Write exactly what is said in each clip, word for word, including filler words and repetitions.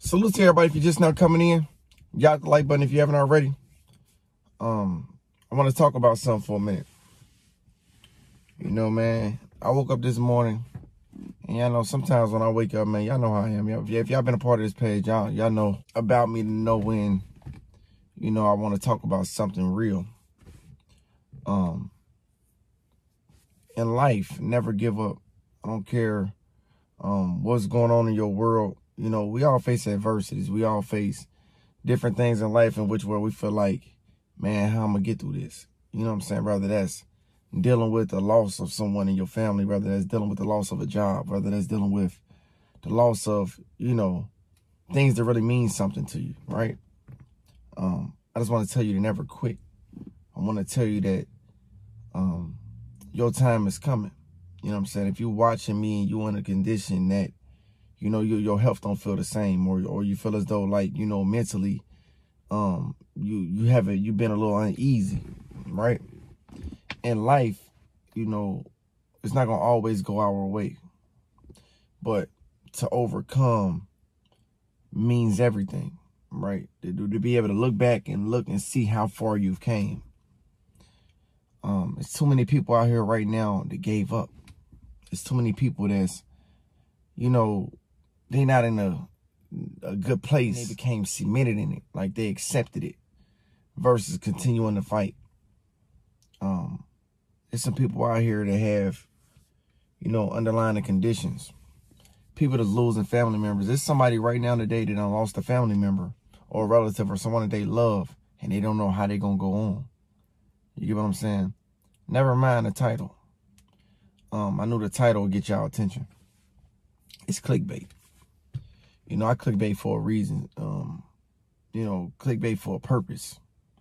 Salute to everybody if you're just now coming in. You got the like button if you haven't already. Um, I want to talk about something for a minute. You know, man, I woke up this morning, and y'all know sometimes when I wake up, man, y'all know how I am. Y'all, if y'all been a part of this page, y'all y'all know about me to know when, you know, I want to talk about something real. Um, in life, never give up. I don't care um, what's going on in your world. You know, we all face adversities. We all face different things in life in which where we feel like, man, how I'm going to get through this? You know what I'm saying? Whether that's dealing with the loss of someone in your family, whether that's dealing with the loss of a job, whether that's dealing with the loss of, you know, things that really mean something to you, right? Um, I just want to tell you to never quit. I want to tell you that um, your time is coming. You know what I'm saying? If you're watching me and you're in a condition that, you know, your, your health don't feel the same, or or you feel as though, like, you know, mentally, um, you, you haven't, you've been a little uneasy, right? In life, you know, it's not going to always go our way. But to overcome means everything, right? To, to be able to look back and look and see how far you've came. Um, there's too many people out here right now that gave up. There's too many people that's, you know, they not in a, a good place. They became cemented in it, like they accepted it, versus continuing to fight. Um, there's some people out here that have, you know, underlying conditions. People that's losing family members. There's somebody right now today that done lost a family member or a relative or someone that they love, and they don't know how they're going to go on. You get what I'm saying? Never mind the title. Um, I knew the title would get y'all attention. It's clickbait. You know, I clickbait for a reason. Um, you know, clickbait for a purpose.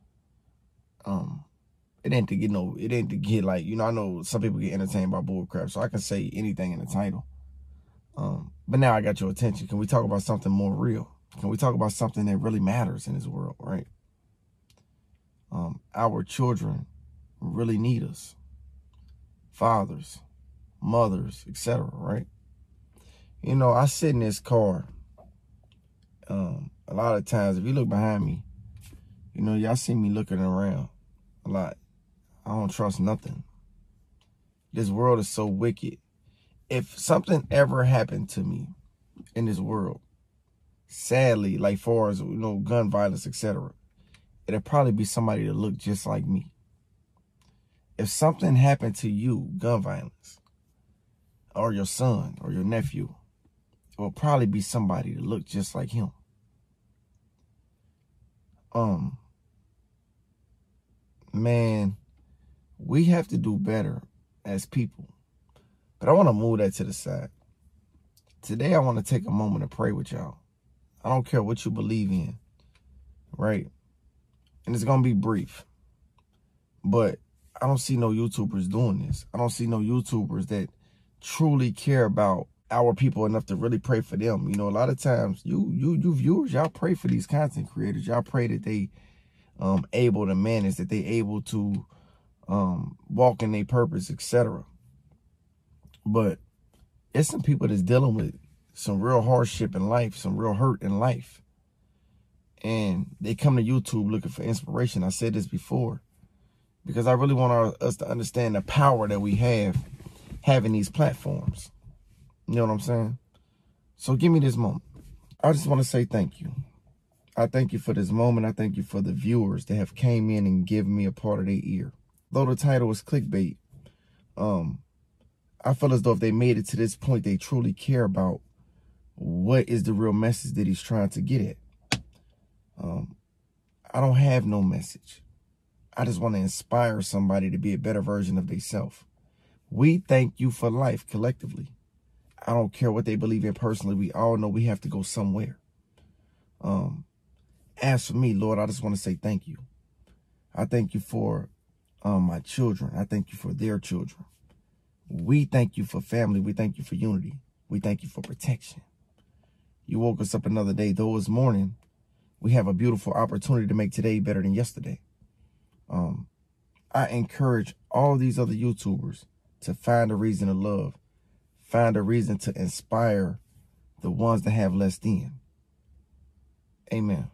Um, it ain't to get no, it ain't to get like, you know, I know some people get entertained by bull crap, so I can say anything in the title. Um, but now I got your attention. Can we talk about something more real? Can we talk about something that really matters in this world, right? Um, our children really need us. Fathers, mothers, et cetera, right? You know, I sit in this car. Um, a lot of times, if you look behind me, you know, y'all see me looking around a lot. I don't trust nothing. This world is so wicked. If something ever happened to me in this world, sadly, like far as, you know, gun violence, et cetera, it'd probably be somebody that looked just like me. If something happened to you, gun violence, or your son or your nephew, it will probably be somebody that looked just like him. Um, man, we have to do better as people. But I want to move that to the side. Today, I want to take a moment to pray with y'all. I don't care what you believe in, right? And it's going to be brief. But I don't see no YouTubers doing this. I don't see no YouTubers that truly care about our people enough to really pray for them. You know, a lot of times, you you you viewers, y'all pray for these content creators. Y'all pray that they um able to manage, that they able to um walk in their purpose, et cetera. But it's some people that's dealing with some real hardship in life, some real hurt in life. And they come to YouTube looking for inspiration. I said this before, because I really want our, us to understand the power that we have having these platforms. You know what I'm saying? So give me this moment. I just want to say thank you. I thank you for this moment. I thank you for the viewers that have came in and given me a part of their ear. Though the title is clickbait, um, I feel as though if they made it to this point, they truly care about what is the real message that he's trying to get at. Um, I don't have no message. I just want to inspire somebody to be a better version of themselves. We thank you for life collectively. I don't care what they believe in personally. We all know we have to go somewhere. Um, as for me, Lord, I just want to say thank you. I thank you for um, my children. I thank you for their children. We thank you for family. We thank you for unity. We thank you for protection. You woke us up another day. Though it's morning, we have a beautiful opportunity to make today better than yesterday. Um, I encourage all these other YouTubers to find a reason to love. Find a reason to inspire the ones that have less than. Amen.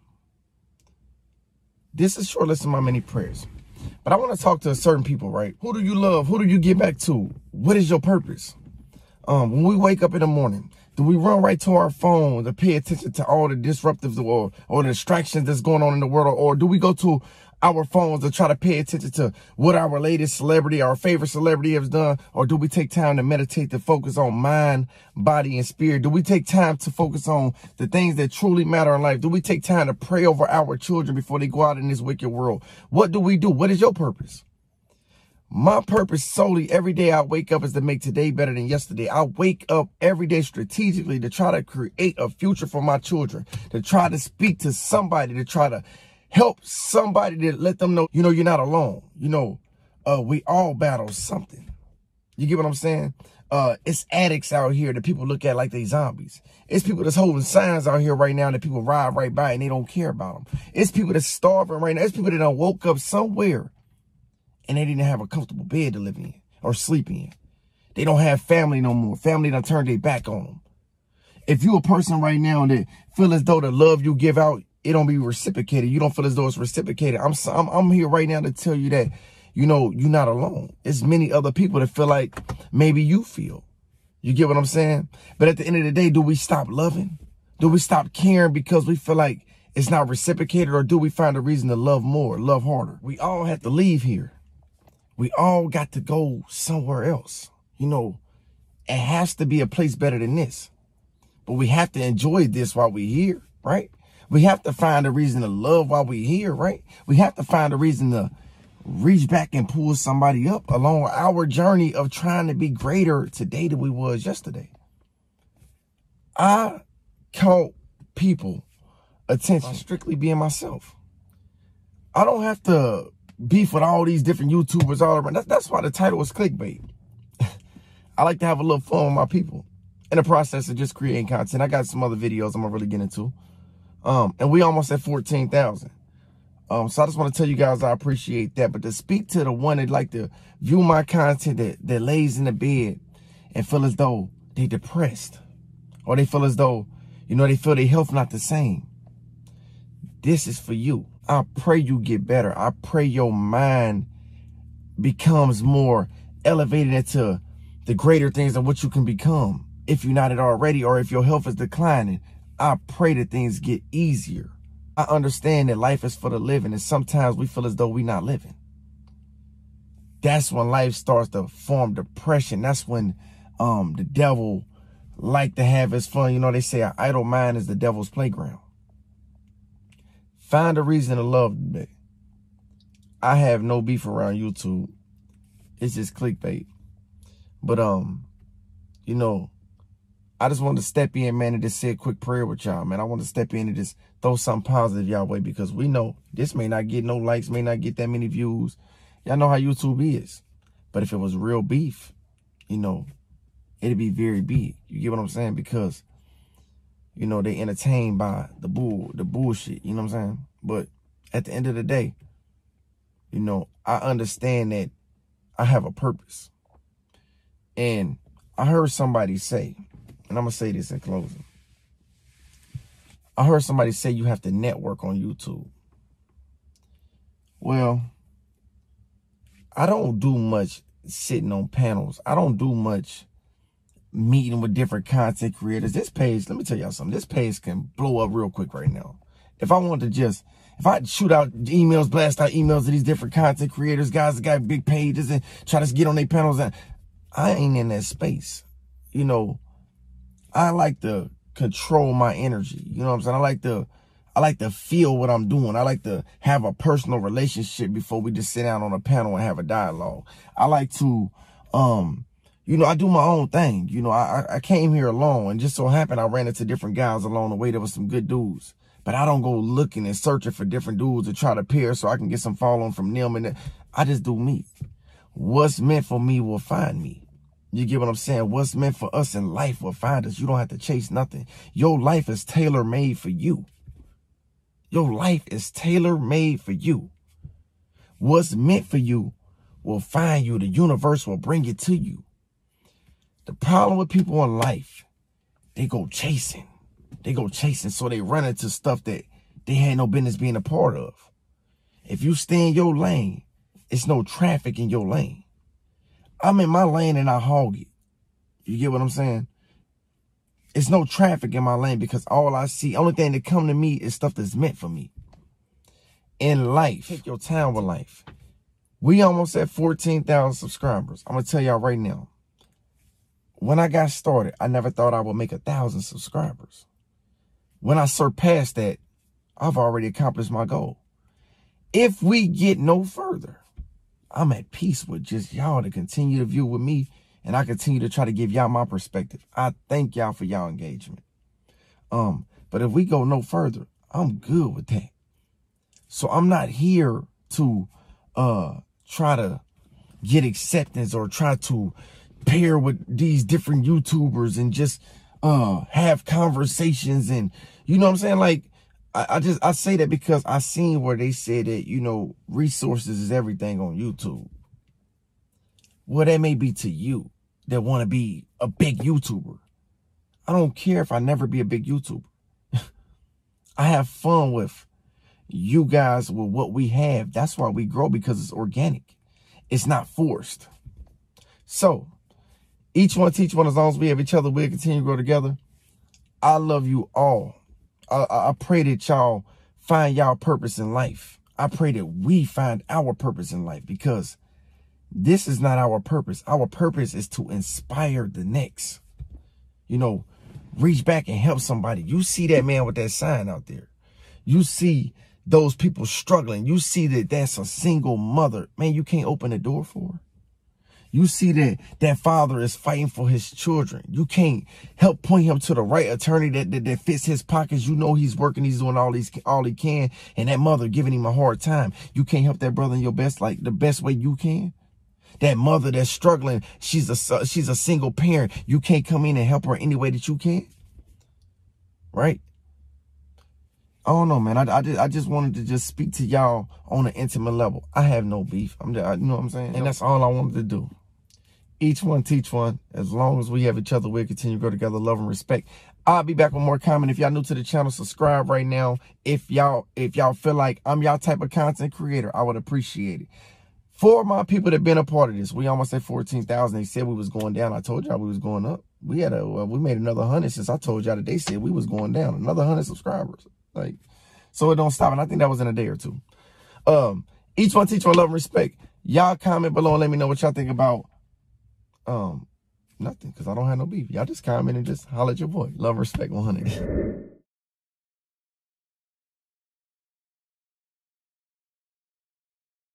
This is short list of my many prayers. But I want to talk to certain people, right? Who do you love? Who do you get back to? What is your purpose? Um, when we wake up in the morning, do we run right to our phone to pay attention to all the disruptives or, or the distractions that's going on in the world? Or do we go to our phones to try to pay attention to what our latest celebrity, our favorite celebrity has done? Or do we take time to meditate, to focus on mind, body, and spirit? Do we take time to focus on the things that truly matter in life? Do we take time to pray over our children before they go out in this wicked world? What do we do? What is your purpose? My purpose solely every day I wake up is to make today better than yesterday. I wake up every day strategically to try to create a future for my children, to try to speak to somebody, to try to help somebody, to let them know, you know, you're not alone. You know, uh, we all battle something. You get what I'm saying? Uh, it's addicts out here that people look at like they zombies. It's people that's holding signs out here right now that people ride right by and they don't care about them. It's people that's starving right now. It's people that done woke up somewhere and they didn't have a comfortable bed to live in or sleep in. They don't have family no more. Family done turned their back on them. If you a person right now that feel as though the love you give out, it don't be reciprocated. You don't feel as though it's reciprocated. I'm, I'm, I'm here right now to tell you that, you know, you're not alone. It's many other people that feel like maybe you feel. You get what I'm saying? But at the end of the day, do we stop loving? Do we stop caring because we feel like it's not reciprocated? Or do we find a reason to love more, love harder? We all have to leave here. We all got to go somewhere else. You know, it has to be a place better than this. But we have to enjoy this while we're here, right? We have to find a reason to love while we're here, right? We have to find a reason to reach back and pull somebody up along our journey of trying to be greater today than we was yesterday. I caught people attention strictly being myself. I don't have to beef with all these different YouTubers all around. That's, that's why the title was clickbait. I like to have a little fun with my people in the process of just creating content. I got some other videos I'm gonna really get into. Um, and we almost at fourteen thousand. Um, so I just want to tell you guys I appreciate that. But to speak to the one that like to view my content that, that lays in the bed and feel as though they depressed, or they feel as though, you know, they feel their health not the same. This is for you. I pray you get better. I pray your mind becomes more elevated into the greater things of what you can become. If you're not it already, or if your health is declining, I pray that things get easier. I understand that life is for the living, and sometimes we feel as though we're not living. That's when life starts to form depression. That's when um, the devil like to have his fun. You know, they say an idle mind is the devil's playground. Find a reason to love today. I have no beef around YouTube. It's just clickbait. But, um, you know, I just wanted to step in, man, and just say a quick prayer with y'all, man. I want to step in and just throw something positive y'all way, because we know this may not get no likes, may not get that many views. Y'all know how YouTube is. But if it was real beef, you know, it'd be very big. You get what I'm saying? Because, you know, they entertained by the bull, the bullshit, you know what I'm saying? But at the end of the day, you know, I understand that I have a purpose. And I heard somebody say, and I'm going to say this in closing. I heard somebody say you have to network on YouTube. Well, I don't do much sitting on panels. I don't do much meeting with different content creators. This page, let me tell y'all something. This page can blow up real quick right now. If I want to just, if I shoot out emails, blast out emails to these different content creators, guys that got big pages and try to get on their panels, and I ain't in that space. You know, I like to control my energy. You know what I'm saying? I like to, I like to feel what I'm doing. I like to have a personal relationship before we just sit down on a panel and have a dialogue. I like to, um, you know, I do my own thing. You know, I, I came here alone, and just so happened I ran into different guys along the way. There was some good dudes, but I don't go looking and searching for different dudes to try to pair so I can get some following from them. And I just do me. What's meant for me will find me. You get what I'm saying? What's meant for us in life will find us. You don't have to chase nothing. Your life is tailor-made for you. Your life is tailor-made for you. What's meant for you will find you. The universe will bring it to you. The problem with people in life, they go chasing. They go chasing, so they run into stuff that they had no business being a part of. If you stay in your lane, it's no traffic in your lane. I'm in my lane and I hog it. You get what I'm saying? It's no traffic in my lane because all I see, only thing that come to me is stuff that's meant for me. In life, take your time with life. We almost at fourteen thousand subscribers. I'm going to tell y'all right now. When I got started, I never thought I would make a thousand subscribers. When I surpassed that, I've already accomplished my goal. If we get no further, I'm at peace with just y'all to continue to view with me, and I continue to try to give y'all my perspective. I thank y'all for y'all engagement. Um, but if we go no further, I'm good with that. So I'm not here to uh try to get acceptance or try to pair with these different YouTubers and just uh have conversations. And you know what I'm saying? Like, I, I just I say that because I seen where they said that, you know, resources is everything on YouTube. Well, that may be to you that want to be a big YouTuber. I don't care if I never be a big YouTuber. I have fun with you guys with what we have. That's why we grow, because it's organic. It's not forced. So, each one teach one. As long as we have each other, we'll continue to grow together. I love you all. I, I pray that y'all find y'all purpose in life. I pray that we find our purpose in life, because this is not our purpose. Our purpose is to inspire the next. You know, reach back and help somebody. You see that man with that sign out there. You see those people struggling. You see that that's a single mother. Man, you can't open the door for her. You see that that father is fighting for his children. You can't help point him to the right attorney that, that, that fits his pockets. You know he's working. He's doing all, these, all he can. And that mother giving him a hard time. You can't help that brother in your best, like the best way you can. That mother that's struggling, she's a, she's a single parent. You can't come in and help her any way that you can. Right? I don't know, man. I, I, just, I just wanted to just speak to y'all on an intimate level. I have no beef. I'm just, you know what I'm saying? And that's all I wanted to do. Each one teach one. As long as we have each other, we'll continue to grow together, love and respect. I'll be back with more comment. If y'all new to the channel, subscribe right now. If y'all if y'all feel like I'm y'all type of content creator, I would appreciate it. For my people that been a part of this, we almost at fourteen thousand. They said we was going down. I told y'all we was going up. We had a uh, we made another hundred since I told y'all that they said we was going down. Another hundred subscribers. Like, so it don't stop. And I think that was in a day or two. Um, each one teach one, love and respect. Y'all comment below and let me know what y'all think about um nothing, because I don't have no beef. Y'all just comment and just holler at your boy. Love and respect one hundred.